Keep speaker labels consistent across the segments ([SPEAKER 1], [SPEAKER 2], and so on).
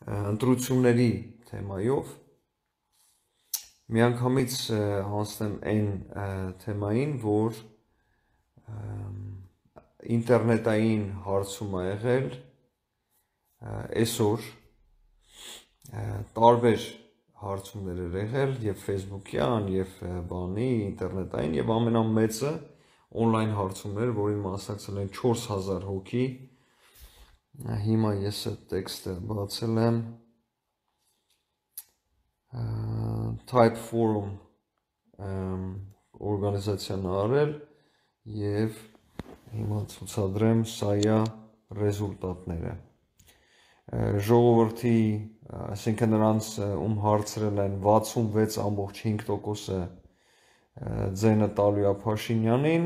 [SPEAKER 1] ընտրությունների թեմայով միանգամից հանձնեմ այն թեմային, որ ինտերնետային հարցում ա եղել այսօր տարբեր հարցումներ էր եղել եւ Facebook-յան եւ բանի ինտերնետային եւ ամենամեծը on-line հարցումներ, որին մասնակցել են 4000 հոգի։ Հիմա ես այդ տեքստը բացել եմ Type Forum օրգանիզացիան արել եւ հիմա ցուցադրեմ սա է ռեզուլտատները։ Ժողովրդի, այսինքն նրանց ում հարցրել են 66.5%-ը ձենը տալու է Փաշինյանին,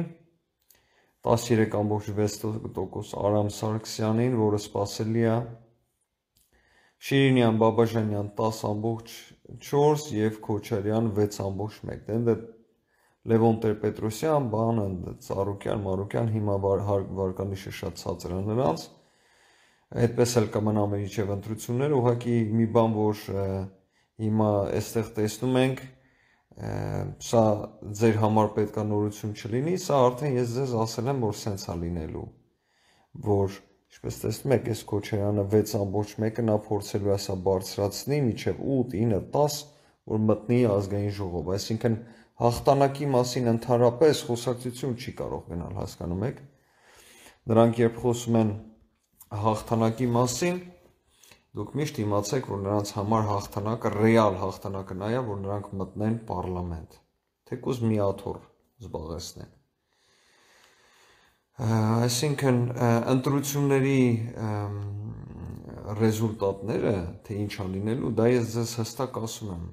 [SPEAKER 1] 13.6% Արամ Սարգսյանին, որը սպասելի է, Շիրինյան Բաբաջանյան 10.4 եւ Քոչարյան 6.1։ Լևոն Տեր-Պետրոսյան, Ծառուկյան, Մարուկյան, հիմա վարկանիշը շատ ցածր է նրանց։ Այդպես էլ կմնա մինչև ընտրությունները, ուղղակի մի բան, որ հիմա այստեղ տեսնում ենք, սա ձեր համար պետք է նորություն չլինի, սա արդեն ես ձեզ ասել եմ, որ սենց է լինելու, որ ինչպես տեսնում եք, այս Քոչարյանը 6.1-ը նա փորձելու է սա բարձրացնի մինչև 8, 9, 10, որ մտնի ազգային ժողով, այսինքն հաղթանակի մասին ընդհանրապես խոսակցություն չի կարող գնալ, հասկանում եք։ Նրանք երբ խոսում են հաղթանակի մասին, դուք միշտ իմացեք, որ նրանց համար հաղթանակը, ռեալ հաղթանակը նա է, որ նրանք մտնեն պարլամենտ, թեկուզ մի աթոռ զբաղեցնեն։ Այսինքն ընտրությունների ռեզուլտատները, թե ինչ ա լինելու, դա ես ձեզ հստակ ասում եմ։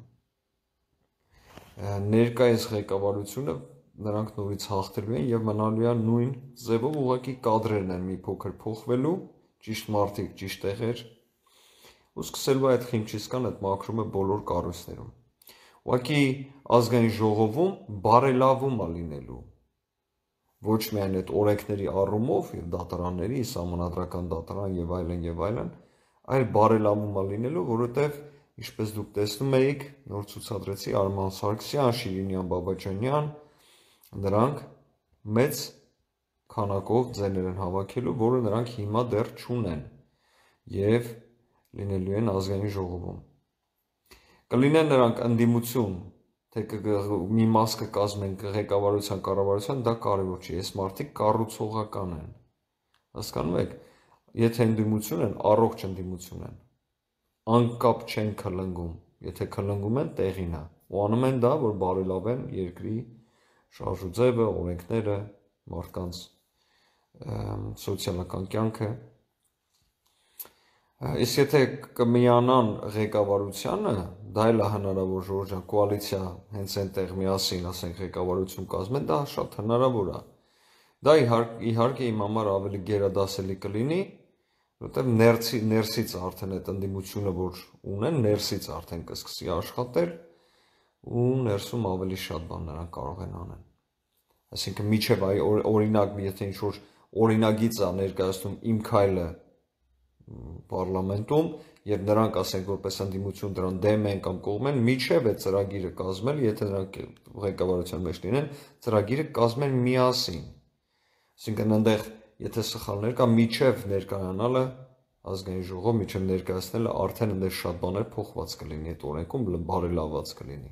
[SPEAKER 1] Ներկայիս ղեկավարությունը նրանք նորից հաղթելու են եւ մնալու է նույն ձևով, ուղղակի կադրերն են մի փոքր փոխվելու, ճիշտ մարդիկ, ճիշտ տեղեր, ու սկսելու այդ խիմչիսկան այդ մաքրումը բոլոր կառույցներում։ Ուղղակի ազգային ժողովում բարելավում է լինելու, ոչ միայն այդ օրենքների առումով եւ դատարանների, սահմանադրական դատարան եւ այլն, այլ բարելավում է լինելու, որովհետեւ ինչպես դուք տեսնում եք, նոր ցուցադրեցի Արման Սարգսյան, Շիրինյան Բաբաջանյան, նրանք մեծ քանակով ձեներ են հավաքելու, որը նրանք հիմա դեռ չունեն եւ լինելու են ազգային ժողովում։ Կլինեն նրանք ընդդիմություն, թե մի մաս կկազմեն ղեկավարության, կառավարության, դա կարևոր չի, այս մարդիկ կառուցողական են։ Հասկանում եք, եթե ընդդիմություն են, առողջ ընդդիմություն են, անկապ չեն քլնգում, եթե քլնգում են, տեղին է, ու անում են դա, որ բարելավեն երկրի շարժուձևը, օրենքները, մարդկանց սոցիալական կյանքը։ Իսկ եթե կմիանան ղեկավարությանը, դա էլ է հնարավոր, Ժորժան, կոալիցիա հենց այնտեղ միասին, ասենք, ղեկավարություն կազմեն, դա շատ հնարավոր է։ Դա իհարկե իմ համար ավելի գերադասելի կլինի, որովհետև ներսից արդեն այդ ընդդիմությունը, որ ունեն, ներսից արդեն կսկսի աշխատել, ու ներսում ավելի շատ բան նրանք կարող են անել։ Այսինքն միջև օրինակ, եթե ինչ-որ օրինագիծ է ներկայացնում Իմ քայլը պարլամենտում, եւ նրանք ասենք որպես ընդդիմություն դրան դեմ են կամ կողմ են, միջև այդ ծրագիրը կազմել, եթե նրանք ղեկավարության մեջ լինեն, ծրագիրը կազմեն միասին։ Այսինքն այնտեղ, եթե սխալներ կա, միջև ներկայանալը ազգային ժողով, միջև ներկայացնելը արդեն այնտեղ շատ բաներ փոխված կլինի, այդ օրենքում բարելավված կլինի։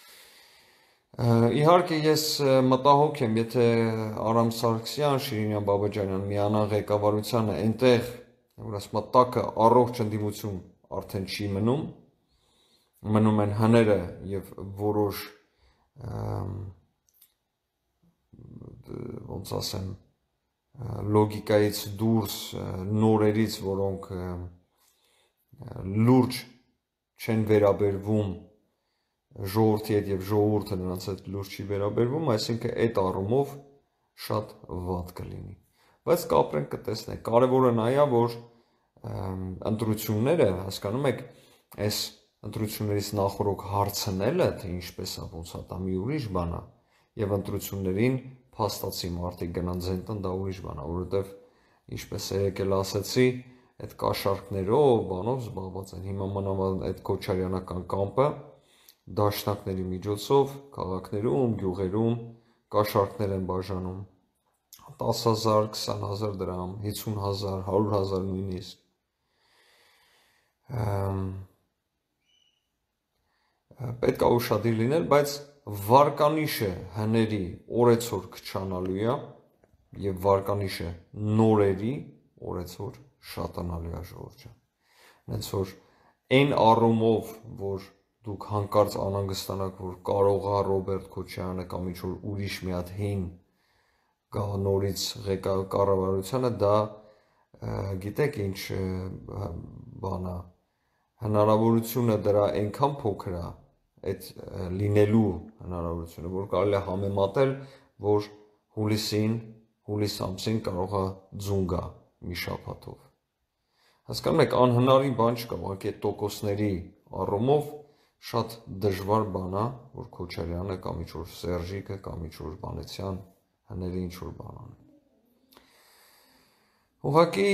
[SPEAKER 1] Իհարկե ես մտահոգ եմ, եթե Արամ Սարգսյան, Շիրինյան Բաբաջանյան միանան ղեկավարությանը, այնտեղ որ ասում տակը առողջ ընդդիմություն արդեն չի մնում, մնում են հները եւ որոշ ոնց ասեմ լոգիկայից դուրս նորերից, որոնք լուրջ չեն վերաբերվում ժողովրդի հետ եւ ժողովուրդը նրանց հետ լուրջ չի վերաբերվում, այսինքն այդ առումով շատ վատ կլինի։ Բայց կապրենք կտեսնենք։ Կարևորը նա է, որ ընտրությունները, հասկանում եք, այս ընտրություններից նախորդ հարցնելը, թե ինչպես է, ոնց է, դա մի ուրիշ բան է, եւ ընտրություններին փաստացի մարդիկ գնան ձեն տան, դա ուրիշ բան է, որովհետեւ ինչպես երեկ էլ ասացի, այդ կաշառքներով, բանով զբաղված են։ Հիմա մանավանդ այդ քոչարյանական կամպը դաշնակների միջոցով քաղաքներում, գյուղերում կաշառքներ են բաժանում 10,000, 20,000 դրամ, 50,000, 100,000 նույնիսկ։ Պետք է ուշադիր լինել, բայց վարկանիշը հների օրեցօր քչանալու է եւ վարկանիշը նորերի օրեցօր շատանալու է ժողովուրդ։ Հենց որ այն առումով, որ դուք հանկարծ անհանգստանաք, որ կարող է Ռոբերտ Քոչարյանը կամ ինչ-որ ուրիշ մի հատ հին գա նորից կառավարությանը, դա գիտեք ինչ բան է, հնարավորությունը դրա այնքան փոքր է, այդ լինելու հնարավորությունը, որ կարելի է համեմատել, որ հուլիս ամսին կարող է ձուն գա մի շաբաթով։ Հասկանում եք, անհնարի բան չկա, ուղղակի այդ տոկոսների առումով շատ դժվար բան է, որ Քոչարյանը կամ ինչ-որ Սերժիկը կամ ինչ-որ Վանեցյան հների ինչ-որ բան անեն։ Ուղղակի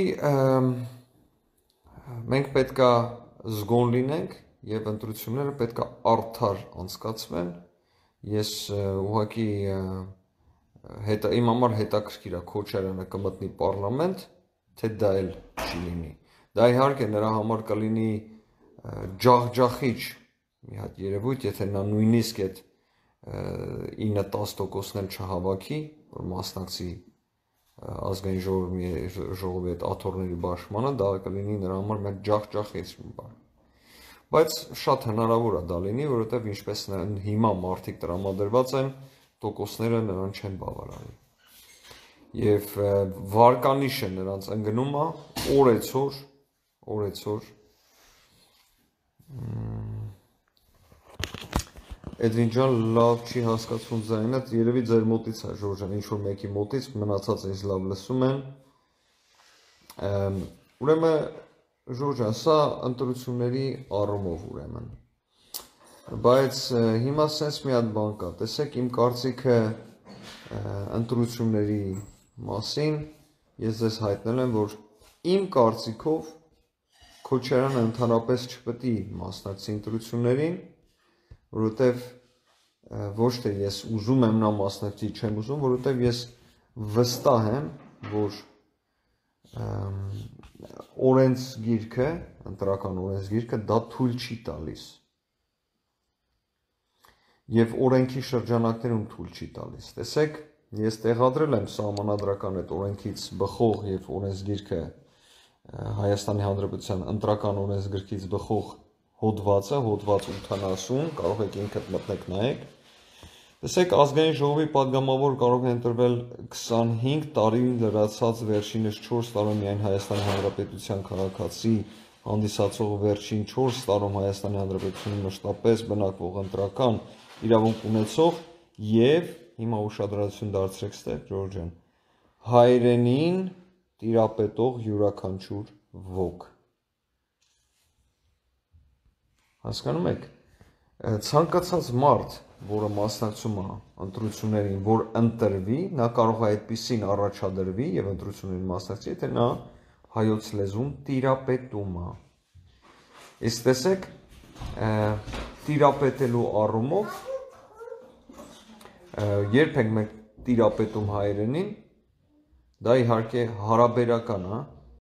[SPEAKER 1] մենք պետք է զգոն լինենք եւ ընտրությունները պետք է արդար անցկացվեն։ Ես ուղղակի իմ համար հետաքրքիր է Քոչարյանը կմտնի պարլամենտ, թե դա էլ չի լինի։ Դա իհարկե նրա համար կլինի ջախջախիչ մի հատ երևույթ, եթե նա նույնիսկ այդ 9-10%-ն էլ չհավաքի, որ մասնակցի ազգային ժողովի այդ աթոռների բաշխմանը, դա կլինի նրա համար մեկ ջախջախիչ բան։ Բայց շատ հնարավոր է դա լինի, որովհետև ինչպես հիմա մարդիկ տրամադրված են, տոկոսները նրան չեն բավարարի։ Եվ վարկանիշը նրանց ընկնում է օրեցօր Էդվին ջան, լավ չի հասկացվում ձայնը, երևի ձեր մոտից է, Ժորժ ջան, ինչ-որ մեկի մոտից, մնացածը ինձ լավ լսում են։ Ուրեմն, Ժորժ ջան, սա ընտրությունների առումով ուրեմն։ Բայց հիմա սենց մի հատ բան կա, տեսեք, իմ կարծիքը ընտրությունների մասին, ես ձեզ հայտնել եմ, որ իմ կարծիքով Քոչարյանը ընդհանրապես չպետք է մասնակցի ընտրություններին, որովհետև ոչ թե ես ուզում եմ նա մասնակցի, չեմ ուզում, որովհետև ես վստահ եմ, որ օրենսգիրքը, ընտրական օրենսգիրքը դա թույլ չի տալիս։ Եվ օրենքի շրջանակներում թույլ չի տալիս։ Տեսեք, ես տեղադրել եմ սահմանադրական այդ օրենքից բխող եւ օրենսգիրքը Հայաստանի Հանրապետության ընտրական օրենսգրքից բխող հոդվածը, հոդված 80, կարող եք ինքդ մտնեք նայեք։ Տեսեք, ազգային ժողովի падգամավոր կարող է ընտրվել 25 տարի լրացած վերջինս 4 տարում միայն Հայաստանի Հանրապետության քաղաքացի հանդիսացող վերջին 4 տարում Հայաստանի Հանրապետությունում մշտապես բնակվող ընտրական իրավունք ունեցող եւ հիմա ուշադրություն դարձրեք ստեղ Ժորժ ջան, հայրենին տիրապետող յուրաքանչյուր ոք։ Հասկանում եք, ցանկացած մարդ, որը մասնակցում է ընտրություններին, որ ընտրվի, նա կարող է այդպիսին առաջադրվի եւ ընտրություններին մասնակցի, եթե նա հայոց լեզուն տիրապետում է։ Իսկ տեսեք, տիրապետելու առումով երբ ենք մենք տիրապետում հայրենին, դա իհարկե հարաբերական է